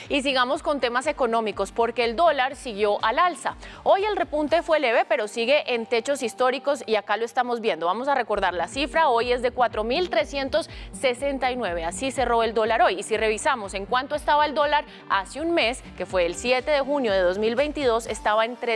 Y sigamos con temas económicos porque el dólar siguió al alza. Hoy el repunte fue leve, pero sigue en techos históricos y acá lo estamos viendo. Vamos a recordar la cifra, hoy es de 4.369, así cerró el dólar hoy. Y si revisamos en cuánto estaba el dólar hace un mes, que fue el 7 de junio de 2022, estaba en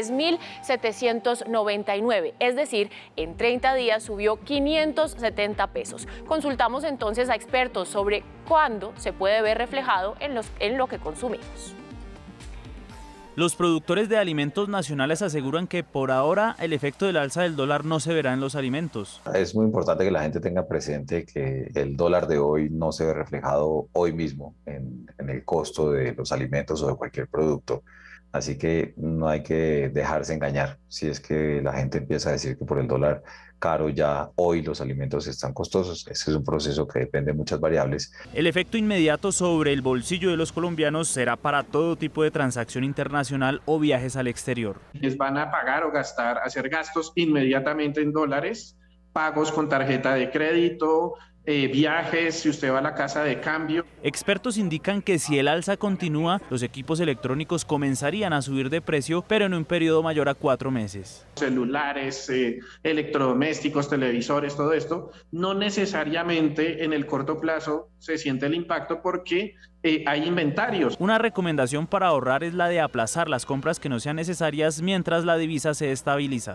3.799, es decir, en 30 días subió 570 pesos. Consultamos entonces a expertos sobre cuándo se puede ver reflejado en lo que consumimos. Los productores de alimentos nacionales aseguran que por ahora el efecto del alza del dólar no se verá en los alimentos. Es muy importante que la gente tenga presente que el dólar de hoy no se ve reflejado hoy mismo en el costo de los alimentos o de cualquier producto. Así que no hay que dejarse engañar. Si es que la gente empieza a decir que por el dólar caro ya hoy los alimentos están costosos, ese es un proceso que depende de muchas variables. El efecto inmediato sobre el bolsillo de los colombianos será para todo tipo de transacción internacional o viajes al exterior. Les van a pagar o gastar, hacer gastos inmediatamente en dólares, pagos con tarjeta de crédito, viajes, si usted va a la casa de cambio. Expertos indican que si el alza continúa, los equipos electrónicos comenzarían a subir de precio, pero en un periodo mayor a 4 meses. Celulares, electrodomésticos, televisores, todo esto, no necesariamente en el corto plazo se siente el impacto porque hay inventarios. Una recomendación para ahorrar es la de aplazar las compras que no sean necesarias mientras la divisa se estabiliza.